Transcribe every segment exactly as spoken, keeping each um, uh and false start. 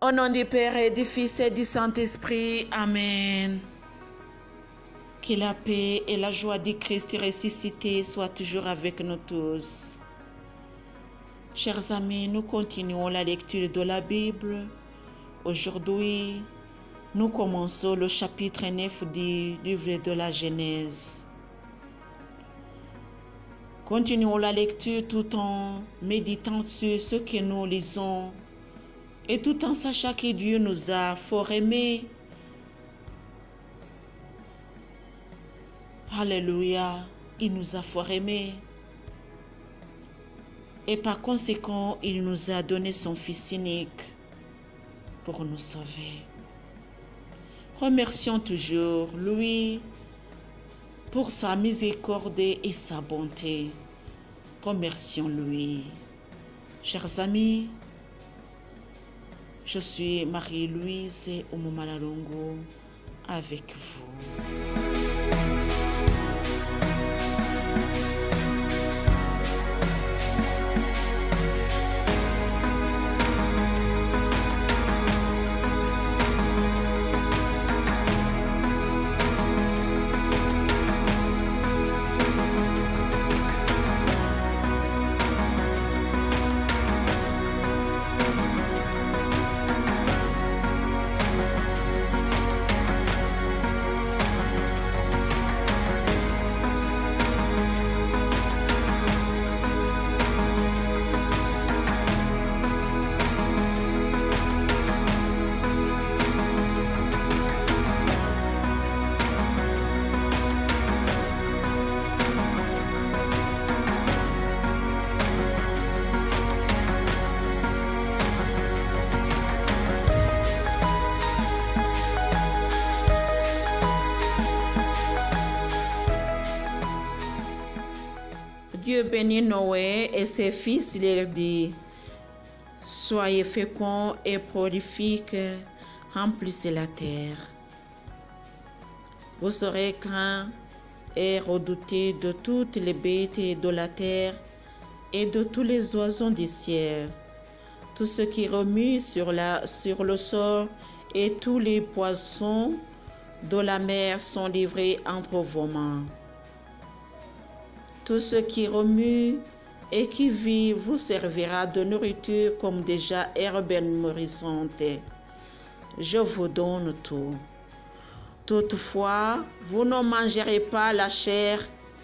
Au nom du Père et du Fils et du Saint-Esprit. Amen. Que la paix et la joie du Christ ressuscité soient toujours avec nous tous. Chers amis, nous continuons la lecture de la Bible. Aujourd'hui, nous commençons le chapitre neuf du livre de la Genèse. Continuons la lecture tout en méditant sur ce que nous lisons et tout en sachant que Dieu nous a fort aimés. Alléluia, il nous a fort aimés. Et par conséquent, il nous a donné son Fils unique pour nous sauver. Remercions toujours lui pour sa miséricorde et sa bonté. Remercions-lui. Chers amis, je suis Marie-Louise Oumoumalalongo avec vous. Dieu bénit Noé et ses fils, il leur dit: soyez féconds et prolifiques, remplissez la terre. Vous serez craints et redoutés de toutes les bêtes de la terre et de tous les oiseaux du ciel. Tout ce qui remue sur, la, sur le sol et tous les poissons de la mer sont livrés entre vos mains. Tout ce qui remue et qui vit vous servira de nourriture comme déjà herbe nourrissante. Je vous donne tout. Toutefois, vous ne mangerez pas la chair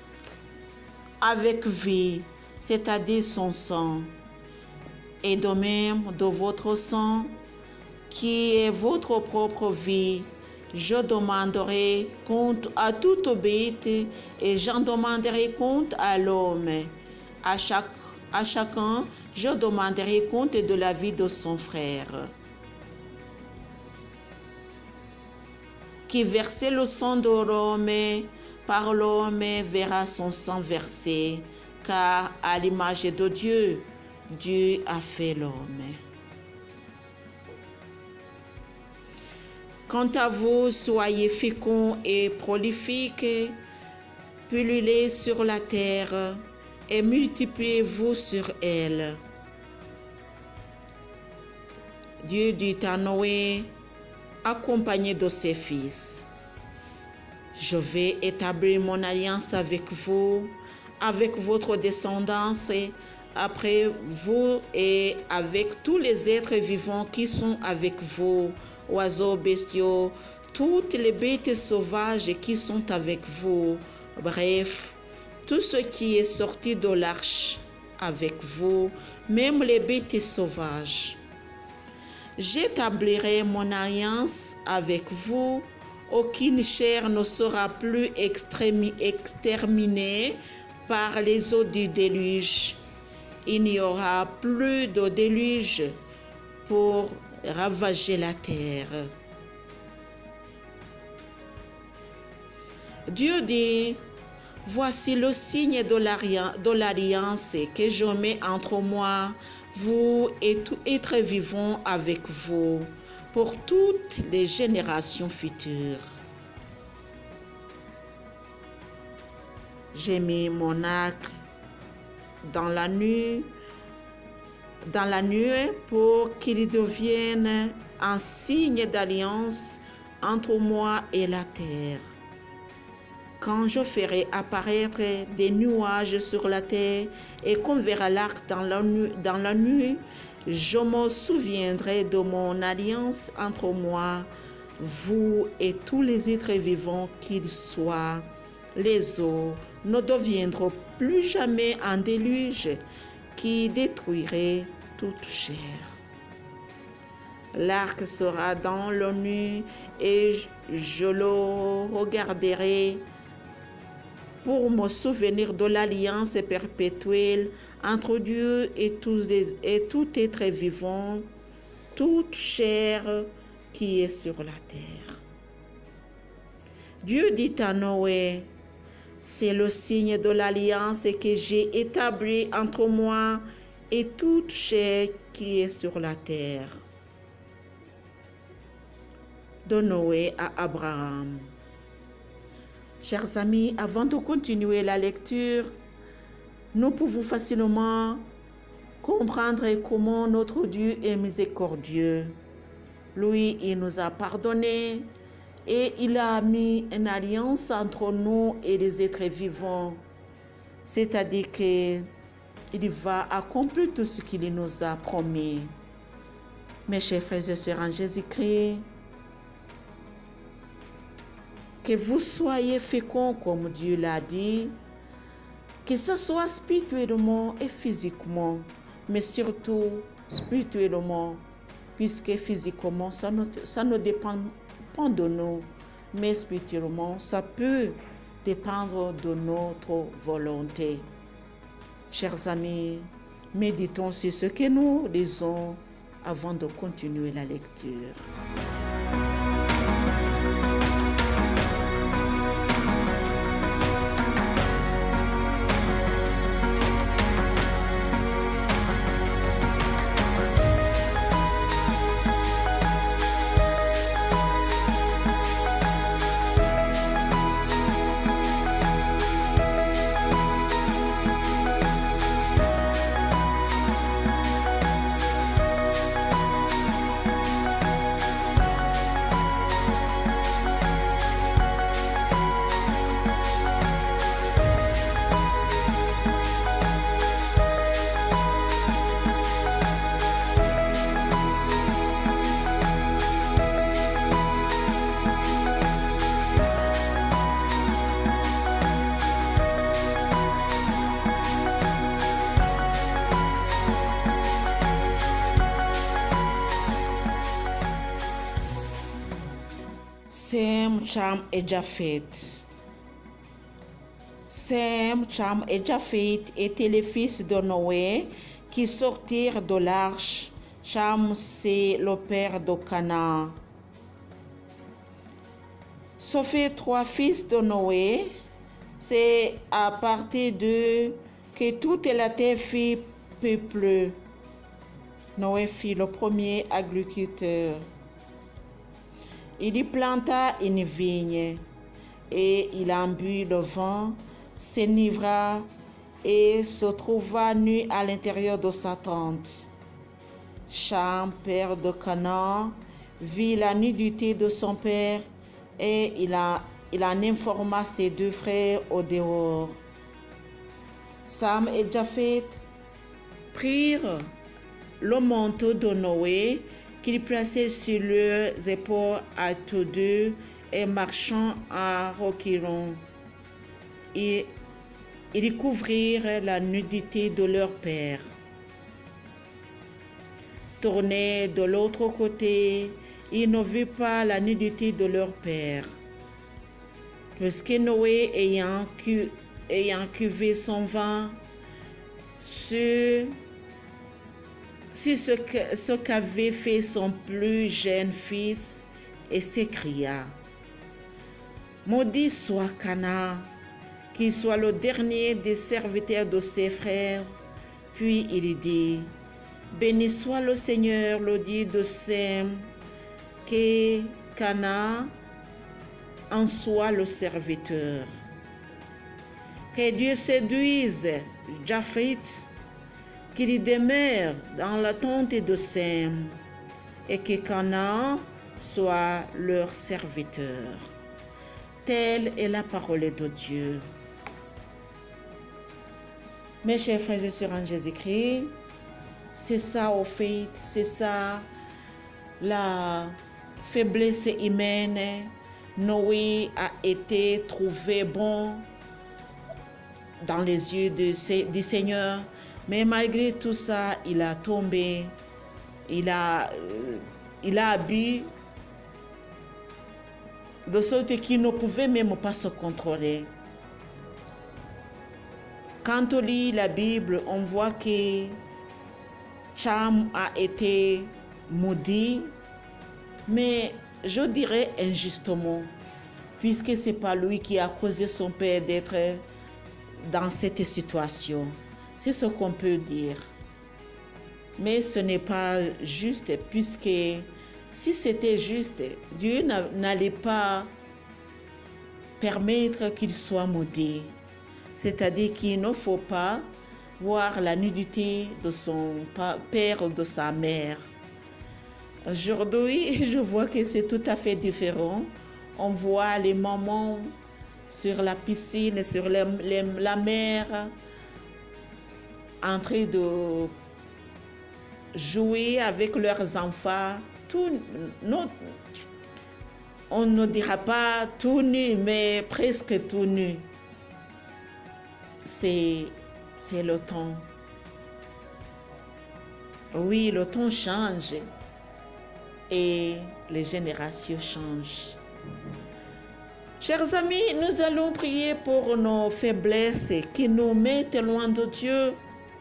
avec vie, c'est-à-dire son sang, et de même de votre sang, qui est votre propre vie. Je demanderai compte à toute bête et j'en demanderai compte à l'homme. À, chaque, à chacun, je demanderai compte de la vie de son frère. Qui versait le sang de l'homme, par l'homme verra son sang versé, car à l'image de Dieu, Dieu a fait l'homme. Quant à vous, soyez féconds et prolifiques, pullulez sur la terre et multipliez-vous sur elle. Dieu dit à Noé, accompagné de ses fils: je vais établir mon alliance avec vous, avec votre descendance, après vous et avec tous les êtres vivants qui sont avec vous, oiseaux, bestiaux, toutes les bêtes sauvages qui sont avec vous, bref, tout ce qui est sorti de l'arche avec vous, même les bêtes sauvages. J'établirai mon alliance avec vous, aucune chair ne sera plus exterminée par les eaux du déluge. Il n'y aura plus de déluge pour ravager la terre. Dieu dit: voici le signe de l'alliance que je mets entre moi, vous et tout être vivant avec vous, pour toutes les générations futures. J'ai mis mon arc dans la nuit, dans la nuée pour qu'il devienne un signe d'alliance entre moi et la terre. Quand je ferai apparaître des nuages sur la terre et qu'on verra l'arc dans la nuit, dans la nuit, je me souviendrai de mon alliance entre moi, vous et tous les êtres vivants qu'ils soient. Les eaux ne deviendront plus jamais un déluge qui détruirait toute chair. L'arc sera dans la nuit et je le regarderai pour me souvenir de l'alliance perpétuelle entre Dieu et, tous les, et tout être vivant, toute chair qui est sur la terre. Dieu dit à Noé, c'est le signe de l'alliance que j'ai établi entre moi et toute chair qui est sur la terre. De Noé à Abraham. Chers amis, avant de continuer la lecture, nous pouvons facilement comprendre comment notre Dieu est miséricordieux. Lui, il nous a pardonné et il a mis une alliance entre nous et les êtres vivants. C'est-à-dire qu'il va accomplir tout ce qu'il nous a promis. Mes chers frères et sœurs en Jésus-Christ, que vous soyez féconds comme Dieu l'a dit, que ce soit spirituellement et physiquement, mais surtout spirituellement, puisque physiquement, ça ne, ça ne dépend pas de nous, mais spirituellement, ça peut dépendre de notre volonté. Chers amis, méditons sur ce que nous lisons avant de continuer la lecture. Sem, Cham et Japheth. Sem, Cham et Japheth étaient les fils de Noé qui sortirent de l'arche. Cham, c'est le père de Canaan. Ce fait trois fils de Noé. C'est à partir d'eux que toute la terre fut peuplée. Noé fut le premier agriculteur. Il y planta une vigne et il en but le vin, s'enivra et se trouva nu à l'intérieur de sa tente. Cham, père de Canaan, vit la nudité de son père et il, a, il en informa ses deux frères au dehors. Sam et Japheth prirent le manteau de Noé qu'ils plaçaient sur leurs épaules à tous deux et marchant à reculons. Et ils couvrirent la nudité de leur père. Tournés de l'autre côté, ils ne virent pas la nudité de leur père. Lorsque Noé, ayant, cu, ayant cuvé son vin, sur sur ce que, ce qu'avait fait son plus jeune fils, et s'écria, « Maudit soit Canaan, qu'il soit le dernier des serviteurs de ses frères. » Puis il dit, « Béni soit le Seigneur, le Dieu de Sem, que Canaan en soit le serviteur. Que Dieu séduise Japheth, qu'il y demeure dans la tente de Sem. et que Canaan soit leur serviteur. Telle est la parole de Dieu. Mes chers frères et sœurs en Jésus-Christ, c'est ça au fait, c'est ça la faiblesse humaine. Noé a été trouvé bon dans les yeux du Seigneur, mais malgré tout ça, il a tombé, il a, il a bu, de sorte qu'il ne pouvait même pas se contrôler. Quand on lit la Bible, on voit que Cham a été maudit, mais je dirais injustement, puisque ce n'est pas lui qui a causé son père d'être dans cette situation. C'est ce qu'on peut dire. Mais ce n'est pas juste, puisque si c'était juste, Dieu n'allait pas permettre qu'il soit maudit. C'est-à-dire qu'il ne faut pas voir la nudité de son père ou de sa mère. Aujourd'hui, je vois que c'est tout à fait différent. On voit les mamans sur la piscine, sur les, les, la mer, en train de jouer avec leurs enfants. Tout, non, on ne dira pas tout nu, mais presque tout nu. C'est, c'est le temps. Oui, le temps change et les générations changent. Chers amis, nous allons prier pour nos faiblesses qui nous mettent loin de Dieu.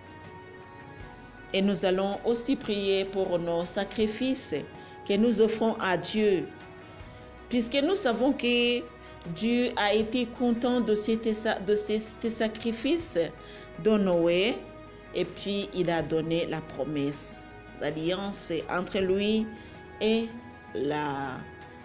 Et nous allons aussi prier pour nos sacrifices que nous offrons à Dieu. Puisque nous savons que Dieu a été content de ces, de ces, ces sacrifices de Noé. Et puis il a donné la promesse, l'alliance entre lui et la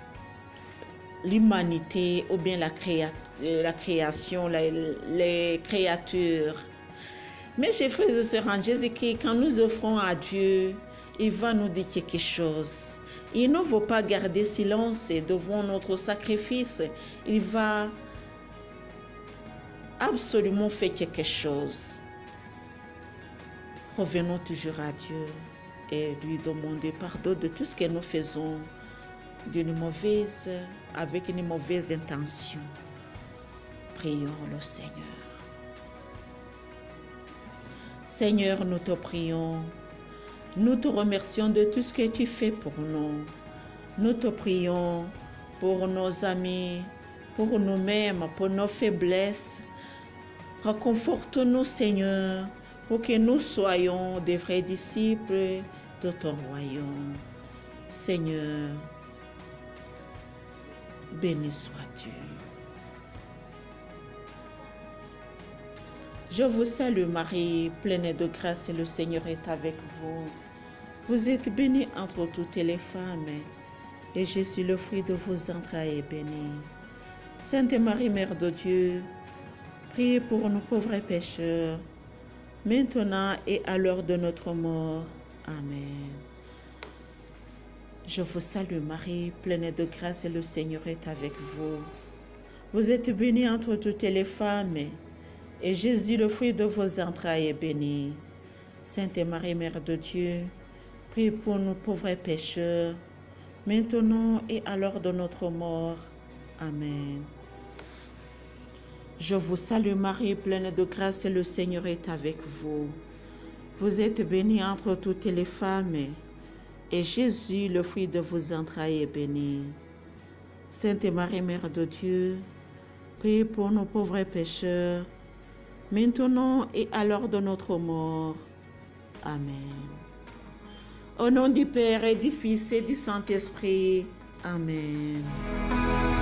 l'humanité ou bien la, créa, la création, la, les créatures. Mais chers frères et sœurs en Jésus-Christ, quand nous offrons à Dieu, il va nous dire quelque chose. Il ne veut pas garder silence devant notre sacrifice. Il va absolument faire quelque chose. Revenons toujours à Dieu et lui demander pardon de tout ce que nous faisons d'une mauvaise, avec une mauvaise intention. Prions le Seigneur. Seigneur, nous te prions. Nous te remercions de tout ce que tu fais pour nous. Nous te prions pour nos amis, pour nous-mêmes, pour nos faiblesses. Reconforte-nous, Seigneur, pour que nous soyons des vrais disciples de ton royaume. Seigneur, béni sois-tu. Je vous salue Marie, pleine de grâce, et le Seigneur est avec vous. Vous êtes bénie entre toutes les femmes, et Jésus, le fruit de vos entrailles, est béni. Sainte Marie, Mère de Dieu, priez pour nous pauvres pécheurs, maintenant et à l'heure de notre mort. Amen. Je vous salue Marie, pleine de grâce, et le Seigneur est avec vous. Vous êtes bénie entre toutes les femmes, et Jésus, le fruit de vos entrailles, est béni. Sainte Marie, Mère de Dieu, priez pour nous pauvres pécheurs, maintenant et à l'heure de notre mort. Amen. Je vous salue Marie, pleine de grâce, et le Seigneur est avec vous. Vous êtes bénie entre toutes les femmes, et Jésus, le fruit de vos entrailles, est béni. Sainte Marie, Mère de Dieu, priez pour nos pauvres pécheurs, maintenant et à l'heure de notre mort. Amen. Au nom du Père et du Fils et du Saint-Esprit. Amen.